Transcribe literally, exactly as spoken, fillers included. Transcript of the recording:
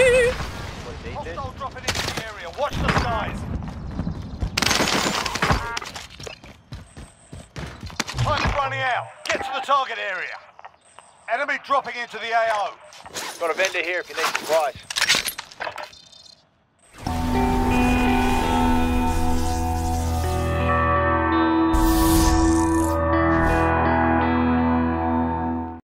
Hostile dropping into the area. Watch the skies. Time's running out. Get to the target area. Enemy dropping into the A O. Got a vendor here if you need supplies.